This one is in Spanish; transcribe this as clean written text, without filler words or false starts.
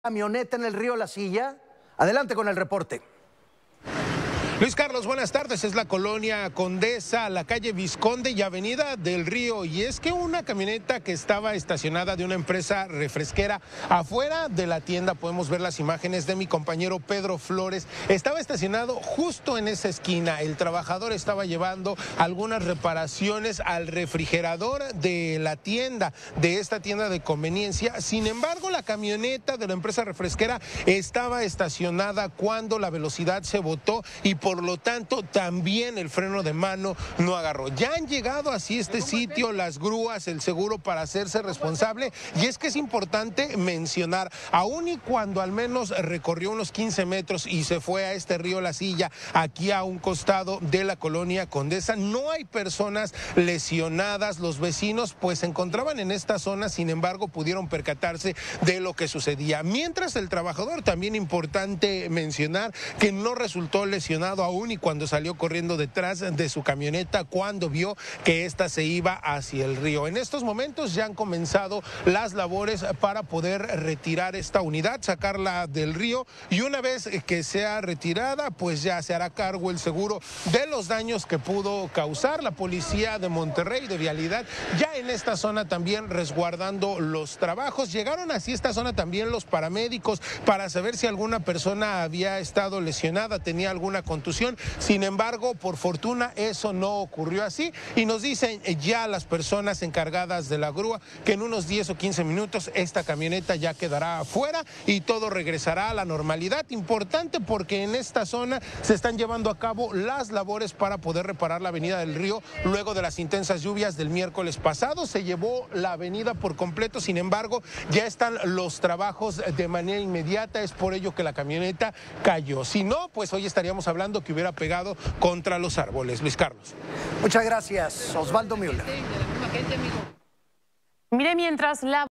camioneta en el río La Silla. Adelante con el reporte. Luis Carlos, buenas tardes. Es la colonia Condesa, la calle Vizconde y Avenida del Río. Y es que una camioneta que estaba estacionada de una empresa refresquera afuera de la tienda, podemos ver las imágenes de mi compañero Pedro Flores, estaba estacionado justo en esa esquina. El trabajador estaba llevando algunas reparaciones al refrigerador de la tienda, de esta tienda de conveniencia. Sin embargo, la camioneta de la empresa refresquera estaba estacionada cuando la velocidad se botó y por lo tanto también el freno de mano no agarró. Ya han llegado así a este sitio las grúas, el seguro para hacerse responsable, y es que es importante mencionar, aun y cuando al menos recorrió unos 15 metros y se fue a este río La Silla, aquí a un costado de la colonia Condesa, no hay personas lesionadas. Los vecinos pues se encontraban en esta zona, sin embargo pudieron percatarse de lo que sucedía. Mientras el trabajador, también importante mencionar que no resultó lesionado aún y cuando salió corriendo detrás de su camioneta cuando vio que ésta se iba hacia el río. En estos momentos ya han comenzado las labores para poder retirar esta unidad, sacarla del río, y una vez que sea retirada pues ya se hará cargo el seguro de los daños que pudo causar. La policía de Monterrey de Vialidad ya en esta zona también resguardando los trabajos. Llegaron así a esta zona también los paramédicos para saber si alguna persona había estado lesionada, tenía alguna contusión. Sin embargo, por fortuna eso no ocurrió así, y nos dicen ya las personas encargadas de la grúa que en unos 10 o 15 minutos esta camioneta ya quedará afuera y todo regresará a la normalidad. Importante porque en esta zona se están llevando a cabo las labores para poder reparar la avenida del Río luego de las intensas lluvias del miércoles pasado. Se llevó la avenida por completo, sin embargo ya están los trabajos de manera inmediata. Es por ello que la camioneta cayó. Si no, pues hoy estaríamos hablando que hubiera pegado contra los árboles. Luis Carlos. Muchas gracias, Osvaldo Müller. Mire, mientras la